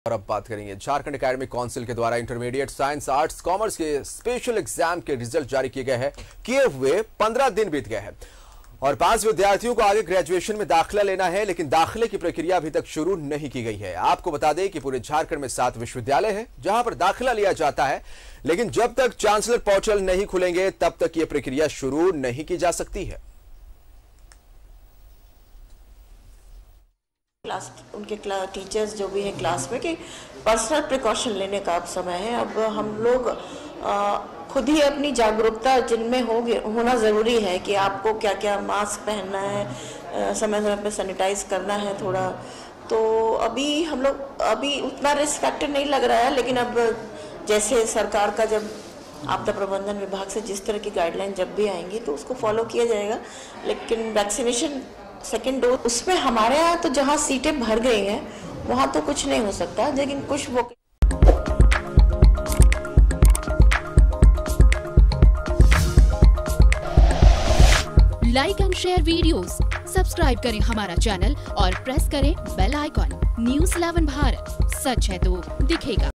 और अब बात करेंगे झारखंड एकेडमिक काउंसिल के द्वारा इंटरमीडिएट साइंस आर्ट्स कॉमर्स के स्पेशल एग्जाम के रिजल्ट जारी किए गए हैं। किए हुए 15 दिन बीत गए हैं और 5 विद्यार्थियों को आगे ग्रेजुएशन में दाखिला लेना है, लेकिन दाखिले की प्रक्रिया अभी तक शुरू नहीं की गई है। आपको बता दें कि पूरे झारखंड में 7 विश्वविद्यालय हैं जहां पर दाखिला लिया जाता है, लेकिन जब तक चांसलर पोर्टल नहीं खुलेंगे तब तक यह प्रक्रिया शुरू नहीं की जा सकती है। उनके टीचर्स जो भी है क्लास में कि पर्सनल प्रिकॉशन लेने का अब समय है। अब हम लोग खुद ही अपनी जागरूकता जिनमें होना ज़रूरी है कि आपको क्या क्या मास्क पहनना है, समय समय पे सैनिटाइज करना है थोड़ा। तो अभी हम लोग उतना रिस्क फैक्टर नहीं लग रहा है, लेकिन अब जैसे सरकार का जब आपदा प्रबंधन विभाग से जिस तरह की गाइडलाइन जब भी आएंगी तो उसको फॉलो किया जाएगा। लेकिन वैक्सीनेशन सेकेंड डोज उसमें हमारे यहाँ तो जहाँ सीटें भर गई हैं वहाँ तो कुछ नहीं हो सकता, लेकिन कुछ वो like and share videos, subscribe करें हमारा चैनल और प्रेस करें बेल आइकॉन। News 11 भारत, सच है तो दिखेगा।